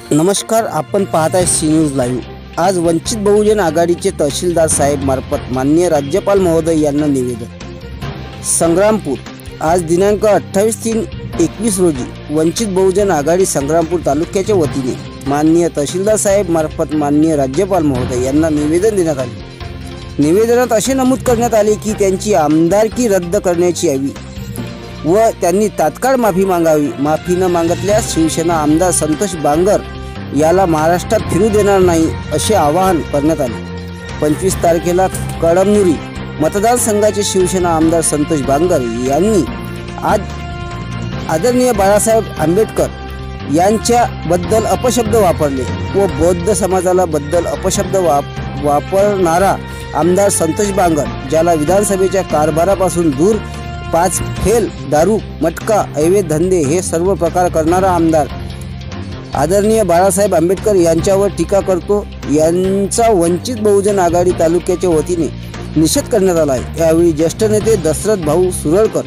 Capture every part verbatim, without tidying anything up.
नमस्कार, आपण पाहत आहे सी न्यूज लाईव्ह। आज वंचित बहुजन आघाडीचे तहसीलदार साहेब मार्फत माननीय राज्यपाल महोदय यांना निवेदन। संग्रामपूर आज दिनांक अठ्ठावीस तीन एकवीस रोजी वंचित बहुजन आघाडी संग्रामपूर तालुक्याच्या वतीने माननीय तहसीलदार साहेब मार्फत माननीय राज्यपाल महोदय यांना निवेदन देण्यात आले। निवेदनात असे नमूद करण्यात आले की त्यांची आमदारकी रद्द करण्याची यावी व त्यांनी तात्काळ माफी मागावी। माफी न मागितल्यास शिवसेना आमदार संतोष बांगर याला महाराष्ट्रात फिरू देणार नाही असे आवाहन करण्यात आले। पंचवीस तारखेला कळमनुरी मतदारसंघाचे शिवसेना आमदार संतोष बांगर यांनी आज आदरणीय बाळासाहेब आंबेडकर यांच्याबद्दल अपशब्द वापरले व बौद्ध समाजाला बद्दल अपशब्द वाप वापरणारा आमदार संतोष बांगर, ज्याला विधानसभेच्या कारभारापासून दूर पाच फेल, दारू, मटका, अवैध धंदे हे सर्व प्रकार करणारा आमदार आदरणीय बाळासाहेब आंबेडकर यांच्यावर टीका करतो, यांचा वंचित बहुजन आघाडी तालुक्याच्या वतीने निषेध करण्यात आला आहे। यावेळी ज्येष्ठ नेते दशरथ भाऊ सुरळकर,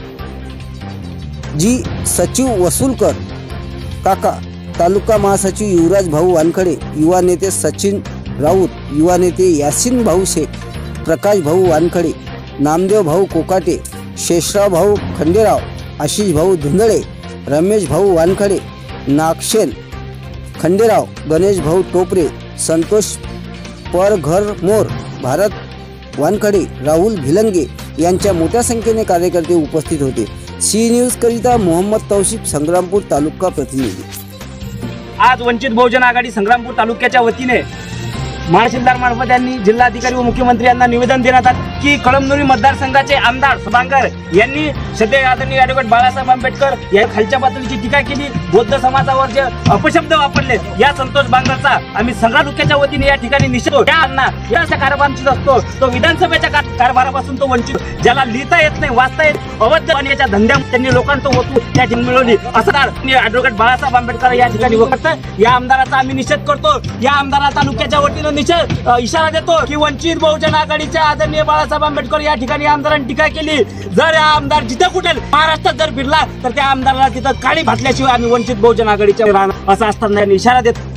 जी सचिव वसूलकर काका, तालुका महासचिव युवराज भाऊ वानखडे, युवा नेते सचिन राऊत, युवा नेते यासिन भाऊ शेख, प्रकाश भाऊ वानखडे, नामदेव भाऊ कोकाटे, शेषराव भाऊ खंडेराव, आशिष भाऊ धुंदळे, रमेश भाऊ वानखडे, नागशेन खंडेराव, गणेश भाऊ टोपरे, संतोष परघरमोर, भारत वानखडे, राहुल भिलंगे यांच्या मोठ्या संख्येने कार्यकर्ते उपस्थित होते। सी न्यूज करिता मोहम्मद तौसिफ, संग्रामपूर तालुका प्रतिनिधी। आज वंचित बहुजन आघाडी संग्रामपूर तालुक्याच्या वतीने तहसीलदार मार्फत यांनी जिल्हाधिकारी व मुख्यमंत्री यांना निवेदन देण्यात आले की कळमनुरी मतदारसंघाचे आमदार बांगर यांनी सध्या आदरणीय ॲडव्होकेट बाळासाहेब आंबेडकर या खालच्या पातळीची टीका केली, बौद्ध समाजावर जे अपशब्द वापरले, या संतोष बांगरचा आम्ही संग्राम तालुक्याच्या वतीने या ठिकाणी निषेध या अण्णा या अशा कारभारांची असतो तो विधानसभेच्या कारभारापासून तो वंचित, ज्याला लिहिता येत नाही, वाचता येत अवैध पाण्याच्या धंद्यात त्यांनी लोकांचं वस्तू त्या ठिकाणी मिळवली असं ॲडव्होकेट बाळासाहेब आंबेडकर या ठिकाणी वखत या आमदाराचा आम्ही निषेध करतो। या आमदारा तालुक्याच्या वतीने निषेध इशारा देतो की वंचित बहुजन आघाडीच्या आदरणीय बाळासाहेब आंबेडकर या ठिकाणी आमदारांनी टीका केली, जर हा आमदार जिथे कुठे महाराष्ट्रात जर फिरला तर त्या आमदाराला तिथं काळी घातल्याशिवाय आम्ही वंचित बहुजन आघाडीच्या राहणार असं असताना इशारा देतो।